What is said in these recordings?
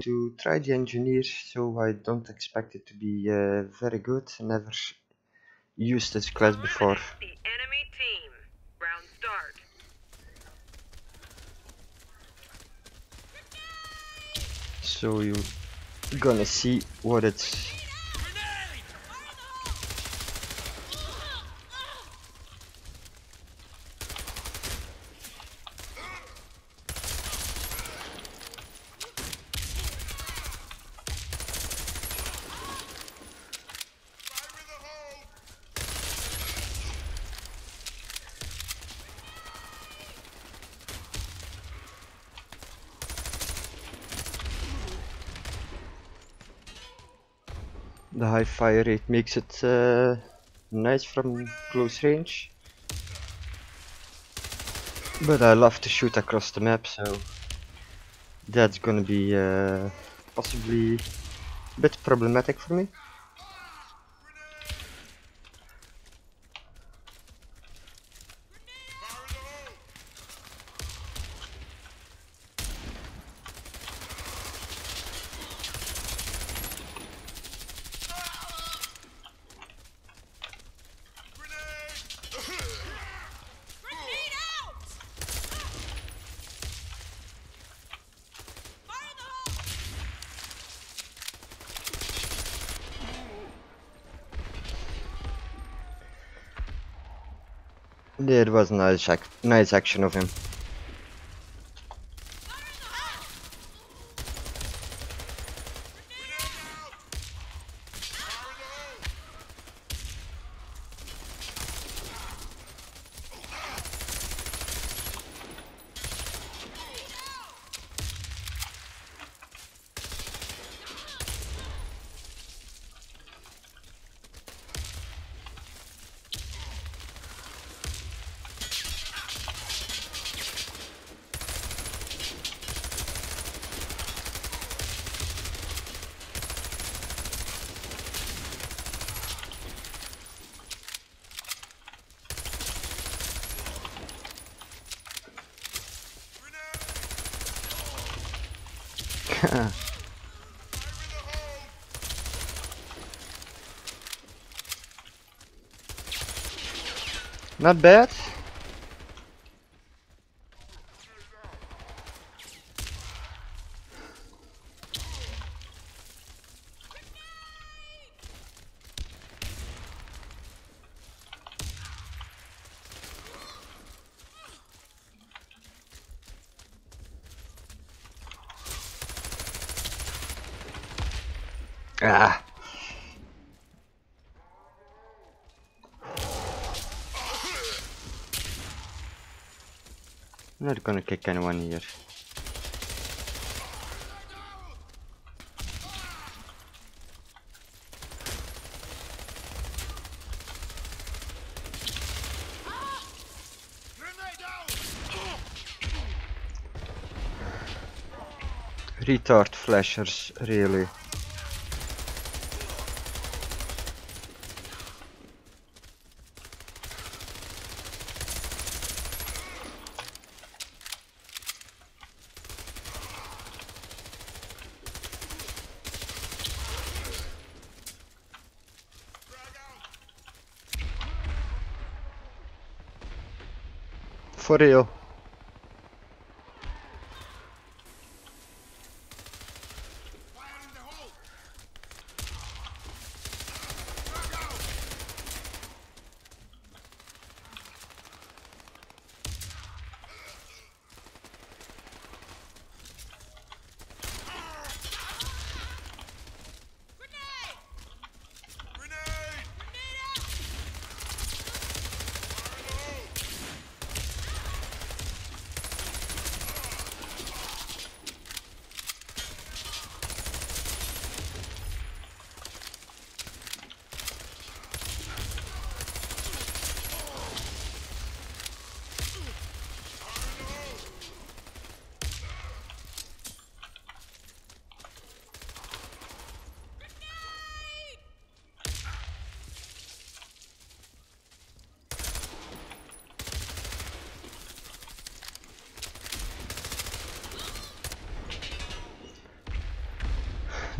to try the engineer, so I don't expect it to be very good. Never used this class before. The enemy team. Round start. So you're gonna see what it's. The high fire rate makes it nice from close range, but I love to shoot across the map, so that's gonna be possibly a bit problematic for me. Yeah, it was nice action of him. Not bad. Ah. I'm not gonna kick anyone here. Retard flashers, really. For real.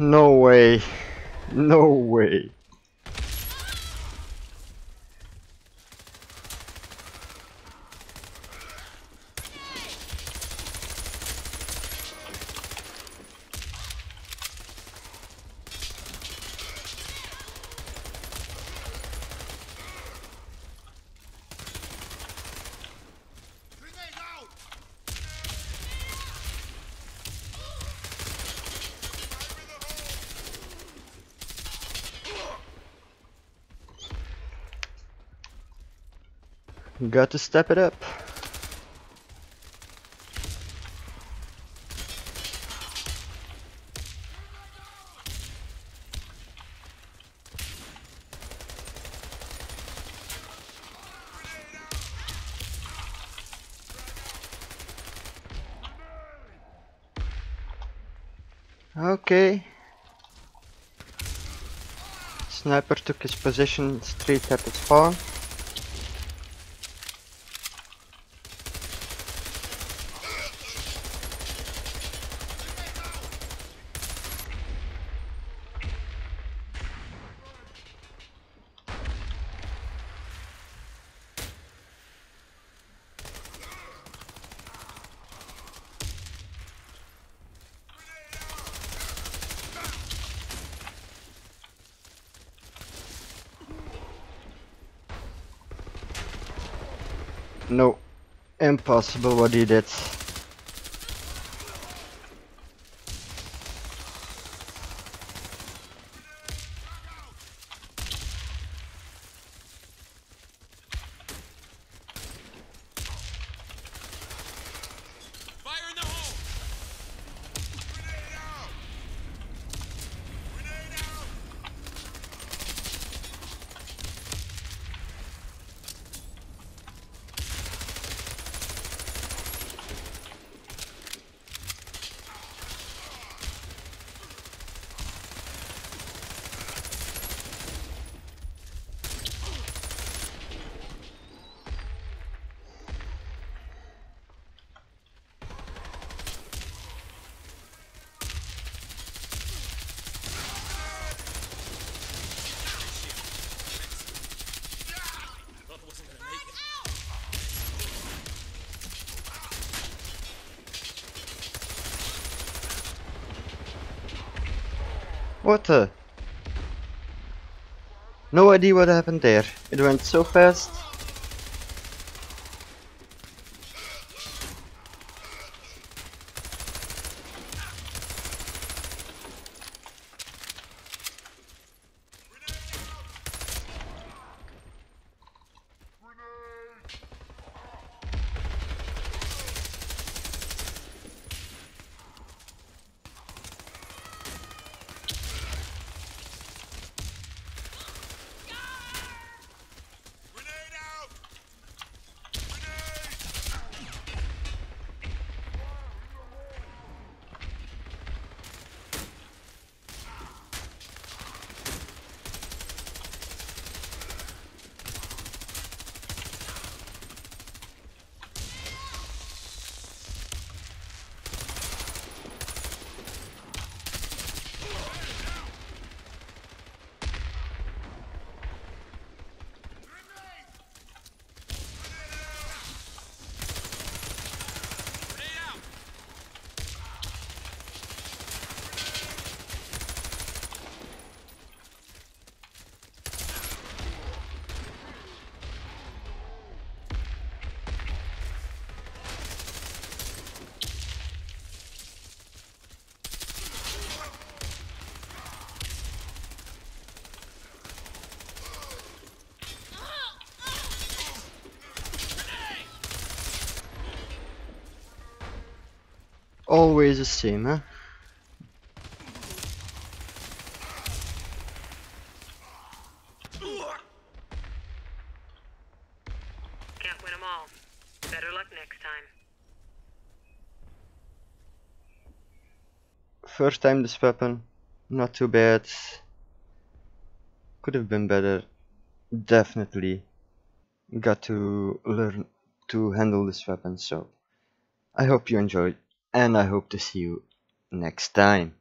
No way. No way. Got to step it up. Okay. Sniper took his position straight at its spawn. No, impossible what he did. What the? No idea what happened there. It went so fast. Always the same, huh? Can't win them all. Better luck next time. First time this weapon, not too bad. Could have been better. Definitely got to learn to handle this weapon, so I hope you enjoyed, and I hope to see you next time.